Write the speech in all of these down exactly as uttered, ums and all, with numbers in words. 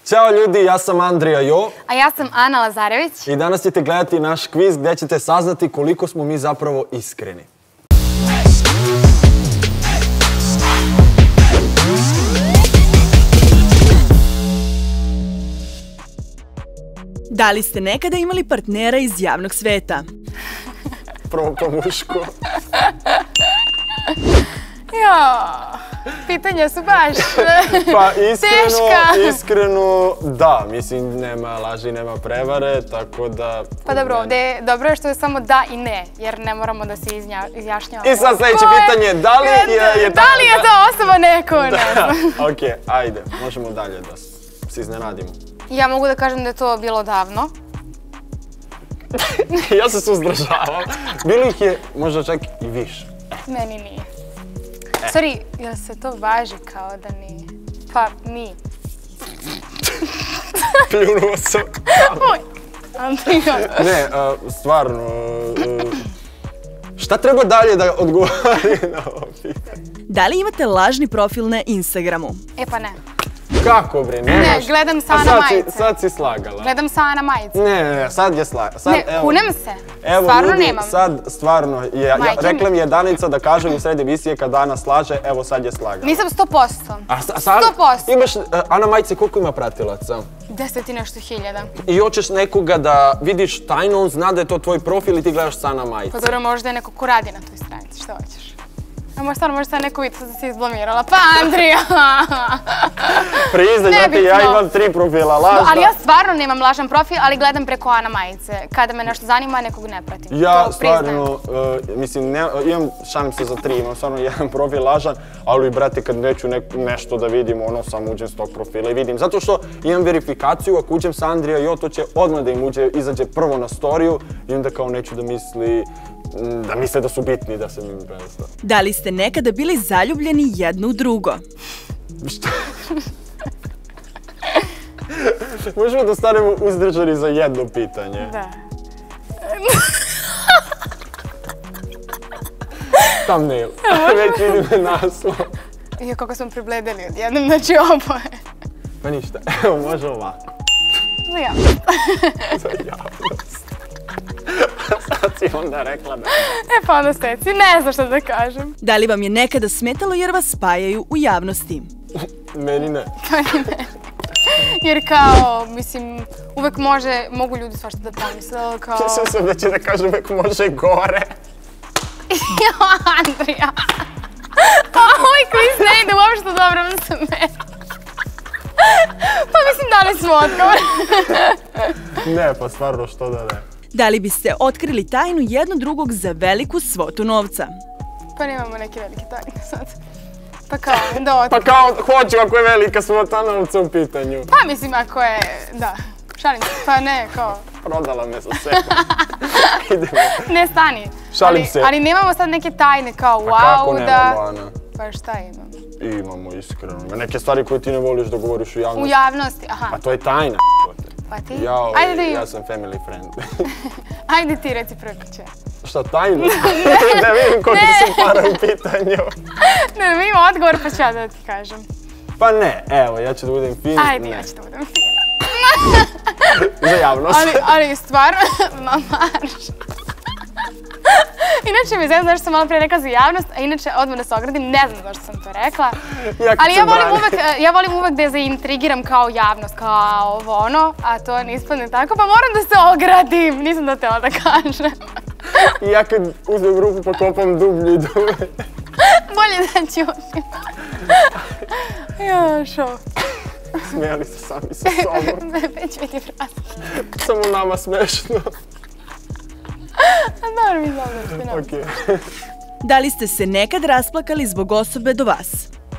Ćao ljudi, ja sam Andrija Jo. A ja sam Ana Lazarević. I danas ćete gledati naš kviz gdje ćete saznati koliko smo mi zapravo iskreni. Da li ste nekada imali partnera iz javnog sveta? Prvo po mušku. Jo, pitanja su baš Pa iskreno, teška. iskreno, da. Mislim, nema laži, nema prevare, tako da... Pa dobro, ovdje dobro je što je samo da i ne, jer ne moramo da se iznja- izjašnjavamo. I sad sljedeće pitanje, da li je... je Da li je to osoba neko? Ne znam. Ok, ajde, možemo dalje da se iznenadimo. Ja mogu da kažem da je to bilo davno. Ja se suzdržavam. Bilo ih je možda čak i više. Meni nije. Sorry, jel se to važi kao da nije? Pa nije. Pljunuo sam. Oj, Andrija. Ne, uh, stvarno... Uh, šta treba dalje da odgovori na ovo pitanje? Da li imate lažni profil na Instagramu? E pa ne. Kako bre, nemaš? Ne, gledam sa A Ana sad si- majice. Sad si slagala. Gledam sa Ana majice. Ne, ne, ne, sad je slagala. Sad, Ne, evo, kunem se. Evo Stvarno ljudi, nemam. sad stvarno, je, ja, Majke mi. rekla mi je Danica da kažem u sred emisije kad Ana slaže, evo sad je slagala. Nisam sto posto. A sa- sad sto posto. imaš, uh, Ana Majice, koliko ima pratilaca? Deset i nešto hiljada. I hoćeš nekoga da vidiš tajno, on zna da je to tvoj profil i ti gledaš sa Ana Majice. Pa dobro, možda je neko ko radi na toj stranici, što hoćeš? A možda stvarno možda sad neko vidi da si izblamirala. Pa Andrija! Priznaj, znate, ja Nebitno. imam tri profila, lažna. Ali ja stvarno nemam lažan profil, ali gledam preko Ana majice. Kada me nešto zanima, nekog ne pratim. Ja To priznajem. stvarno, uh, mislim, ne, imam, šalim se za tri, imam stvarno jedan profil lažan, ali brate, kad neću nek, nešto da vidim, ono, sam uđem s tog profila i vidim. Zato što imam verifikaciju, ako uđem sa Andrija Jo, to će odmah da im uđe, izađe prvo na storiju i onda kao neću da misli, da misle da su bitni, da sam im prestao. Da li ste nekada bili zaljubljeni jedno u drugo? Šta? Možemo da stanemo uzdržani za jedno pitanje. Da. Thumbnail. Već vidim naslov. I kako smo pribledeli odjednom, znači oboje. Pa ništa, evo može ovako. No ja. Za javnost. Sad si onda rekla da... E pa onda steci, ne znam što da kažem. Da li vam je nekada smetalo jer vas spajaju u javnosti? Meni ne. Pa ni ne. Jer kao, mislim, uvek može, mogu ljudi svašta da pomisle, ali kao... Mislio sam da će da kažem uvek može gore. Jo, Andrija! Ovaj kviz ne ide uopšte dobro na smeru. Pa mislim, dali smo odgovor. Ne, pa stvarno što da ne. Da li biste otkrili tajnu jedno drugog za veliku svotu novca? Pa nemamo neke velike tajne sad. Pa kao, da Pa otkrijem. kao, hoću ako je velika svota novca u pitanju. Pa mislim, ako je, da, šalim se, pa ne, kao, Prodala me za sebe. Idemo. ne stani. Šalim Ali- se. Ali nemamo sad neke tajne kao, A kako wow, nemamo, da... Ana? Pa šta imamo? Imamo, iskreno. Ima neke stvari koje ti ne voliš da govoriš u U javnosti. javnosti, aha. A to je tajna. Pa ti? Jao, Ajde da im- ja sam family friend. Ajde ti reci prvo će. Šta, tajnu? Da vidim koliko su para u pitanju. Ne, da vidim odgovor pa ću ja da ti kažem. Pa ne, evo, ja ću da budem fin. Ajde, ne. ja ću da budem fina. Za javnost. Ali, ali stvarno, ma marš. Inače mi znam zašto sam malo prije rekla za javnost, a inače odmah da se ogradim, ne znam zašto sam to rekla. Jako Ali se ja volim brani. uvek, ja volim uvek da je zaintrigiram kao javnost, kao ovo ono, a to ne ispadne tako, pa moram da se ogradim, nisam da tela da kažem. I ja kad uzmem ruku pa kopam dublje i dublje. Bolje da ćutim. Jo, šok. Smijali se sami sa sobom. Već vidi vrati. Samo nama smešno. A dobro mi znam da ćete nam. Okej. Da li ste se nekad rasplakali zbog osobe do vas?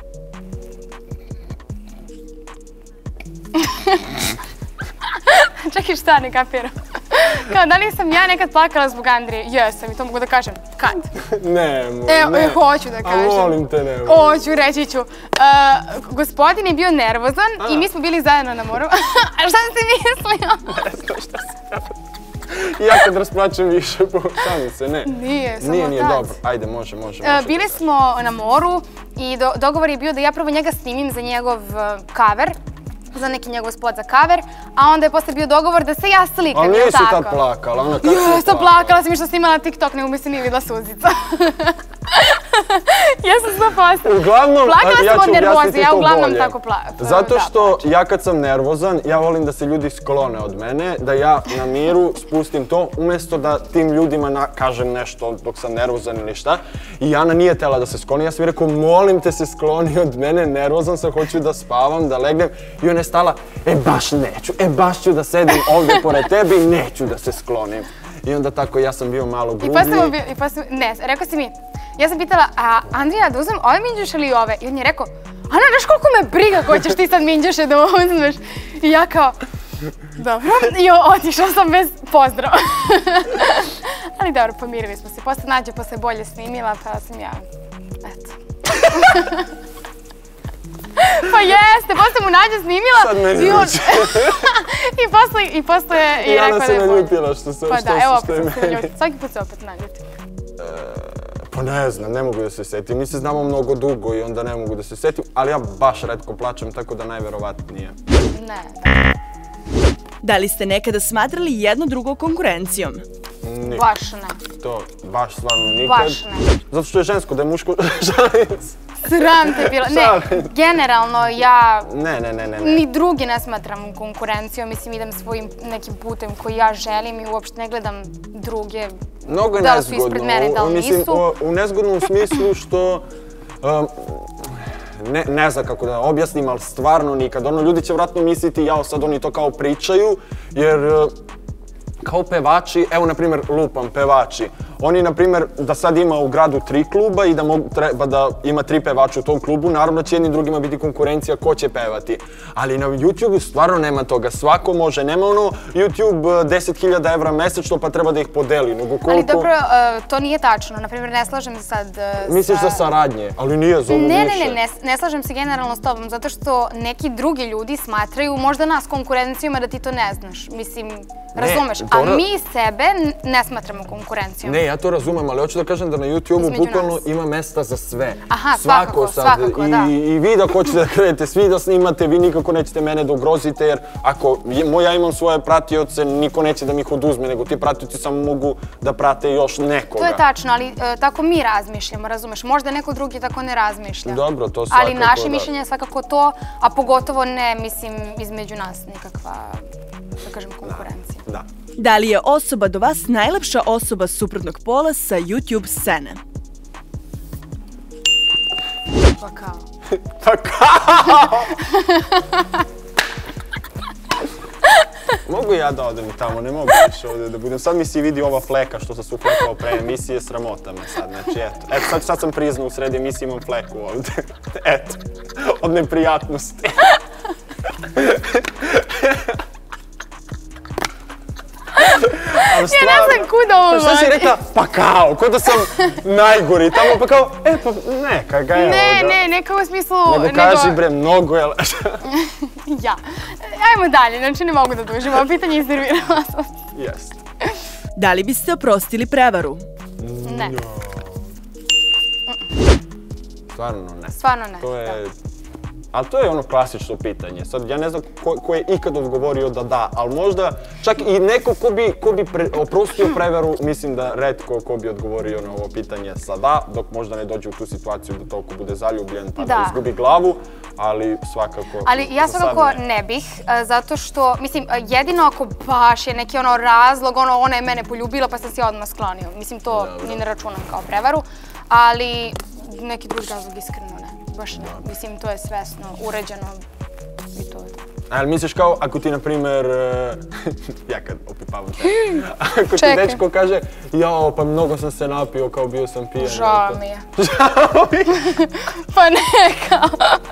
Čekaj, šta, ne kapiram. Kao, da li sam ja nekad plakala zbog Andrije? Jesam, i to mogu da kažem. Kad? Ne, mo, Evo, ne. e, hoću da kažem. A molim te, ne. Hoću, reći ću. Uh, gospodin je bio nervozan i mi smo bili zajedno na moru. A šta si mislio? Ne znam šta se... Ja kad rasplačem više, šalim se, ne. Nije, samo Nije, nije, tad. dobro. Ajde, može, može. Uh, bili smo na moru i do, dogovor je bio da ja prvo njega snimim za njegov uh, cover. za neki njegov spot za cover, a onda je posle bio dogovor da se ja slikam, ali jel' tako? nisi tad plakala, ona kako Ja sam plakala, sam išla snimala TikTok, nego mi se nije videla suzica. Ja sam sto posto. Uglavnom, plakala ja sam ću od nervoze, objasniti ja to uglavnom bolje. tako plakam. Zato što ja kad sam nervozan, ja volim da se ljudi sklone od mene, da ja na miru spustim to, umjesto da tim ljudima kažem nešto dok sam nervozan ili šta. I Ana nije htjela da se skloni, ja sam mi rekao, molim te se skloni od mene, nervozan sam, hoću da spavam, da legnem. I ona je stala, e baš neću, e baš ću da sedim ovdje pored tebe i neću da se sklonim. I onda tako ja sam bio malo grublji. I posle, ne, rekao si mi, ja sam pitala, a Andrija, da uzmem ove minđuše ili ove? I on je rekao, Ana, znaš koliko me briga ko ćeš ti sad minđuše da uzmeš? I ja kao, dobro. I otišla sam bez pozdrava. Ali dobro, pomirili smo se. Posle Nađa posle bolje snimila, pa sam ja, eto. Pa jeste, posle mu Nađa snimila. Sad meni neće. I posle, i posle je I rekao Ana da je bolje. se naljutila što se, Pa što da, evo što je opet sam se meni. naljutila. Svaki put se opet naljutim. Pa ne znam, ne mogu da se setim. Mi se znamo mnogo dugo i onda ne mogu da se setim, ali ja baš retko plačem, tako da najverovatnije. Ne, ne. Da li ste nekada smatrali jedno drugo konkurencijom? Nikad. Baš ne. To baš stvarno nikad. Baš ne. Zato što je žensko, da je muško šalim se. Sram te bilo. Ne, generalno ja Ne, ne, ne, ne. ni drugi ne smatram konkurencijom. Mislim, idem svojim nekim putem koji ja želim i uopšte ne gledam druge. Mnogo je Da li su nezgodno. ispred mene, da li Mislim, nisu. o- u nezgodnom smislu što... um, ne, ne znam kako da objasnim, ali stvarno nikad. Ono, ljudi će vratno misliti, jao, sad oni to kao pričaju, jer uh, kao pevači, evo na primjer lupam, pevači. Oni, na primjer, da sad ima u gradu tri kluba i da mogu, treba da ima tri pevača u tom klubu, naravno će jedni drugima biti konkurencija ko će pevati. Ali na YouTubeu stvarno nema toga, svako može, nema ono YouTube deset hiljada evra mesečno pa treba da ih podeli, nego koliko... Ali dobro, e, to nije tačno. Naprimjer, ne slažem se sad e, sa... Misliš za saradnje, ali nije za ovo Ne, ne, više. ne, ne, ne slažem se generalno s tobom, zato što neki drugi ljudi smatraju možda nas konkurencijom, a da ti to ne znaš. Mislim, razumeš, a dobro. mi sebe n- ne smatramo konkurencijom. Ne, ja to razumem, ali hoću da kažem da na YouTubeu Između bukvalno nas. ima mesta za sve. Aha, Svako svakako, sad, svakako, i, da. I vi da hoćete da krenete, svi da snimate, vi nikako nećete mene da ugrozite, jer ako je- mo- ja imam svoje pratioce, niko neće da mi ih oduzme, nego ti pratioci samo mogu da prate još nekoga. To je tačno, ali e, tako mi razmišljamo, razumeš? Možda neko drugi tako ne razmišlja. Dobro, to svakako, Ali naše da. mišljenje je svakako to, a pogotovo ne, mislim, između nas nikakva, da kažem, konkurencija. Da. Da li je osoba do vas najlepša osoba suprotnog pola sa YouTube scene? Pa kao. Pa kao? Mogu ja da odem tamo, ne mogu više ovdje da budem. Sad mi se vidi ova fleka što sam se uflekao pre emisije, sramota me sad, znači eto. Eto, sad, sad sam priznao u sredi emisije imam fleku ovdje. Eto, od neprijatnosti. Ja ne znam kuda ovo Šta si vodi. rekla? Pa kao, ko da sam najgori tamo, pa kao, e pa neka ga evo. Ne, da. ne, neka u smislu... Nego kaži bre, mnogo je... Ja. Ajmo dalje, znači ne mogu da dužim, ovo pitanje iznervirala sam. Jest. Da li biste oprostili prevaru? Ne, Stvarno ne. stvarno ne. To je... da. Ali to je ono klasično pitanje. Sad, ja ne znam ko, ko je ikad odgovorio da da, ali možda čak i neko ko bi, ko bi pre, oprostio prevaru, mislim da retko ko bi odgovorio na ovo pitanje sa da, dok možda ne dođe u tu situaciju da toliko bude zaljubljen pa da, Da. izgubi glavu, ali svakako... Ali ja za sad svakako ne. ne bih, a, zato što, mislim, a, jedino ako baš je neki ono razlog, ono, ona je mene poljubila pa sam se odmah sklonio. Mislim, to Dobro. ni ne računam kao prevaru, ali neki drugi razlog iskreno ne. Baš ne. Mislim, to je svesno, uređeno i to je to. Ali misliš kao ako ti, na primjer, e, ja kad opipavam te, ako ti Čekaj. dečko kaže, jao, pa mnogo sam se napio, kao bio sam pijan. Žao to- mi je. Žao mi je. Pa ne, kao.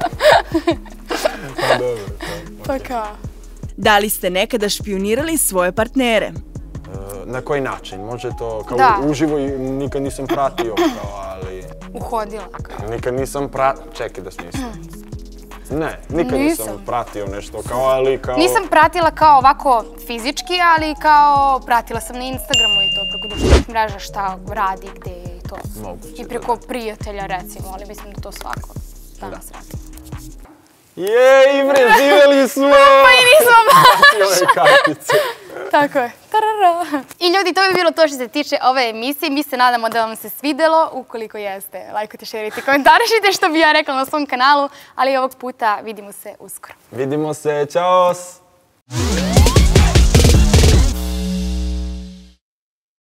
Pa dobro, to. Pa kao. Da li ste nekada špijunirali svoje partnere? E, Na koji način? Može to kao Da. uživo i nikad nisam pratio, kao, ali... Uhodila. Kao. Nikad nisam pratio... Čekaj da smislim. Ne, nikad nisam Nisam. pratio nešto, kao, ali kao... Nisam pratila kao ovako fizički, ali kao pratila sam na Instagramu i to preko društvenih mreža šta radi, gde je i to. Moguće, I preko prijatelja recimo, ali mislim da to svako danas radi. Jej, preživjeli smo! Pa i nismo baš! Ove kartice. Tako je. Tarara. I ljudi, to bi bilo to što se tiče ove emisije. Mi se nadamo da vam se svidjelo. Ukoliko jeste, lajkujte, šerite, komentarišite što bi ja rekla na svom kanalu. Ali ovog puta vidimo se uskoro. Vidimo se, čaos!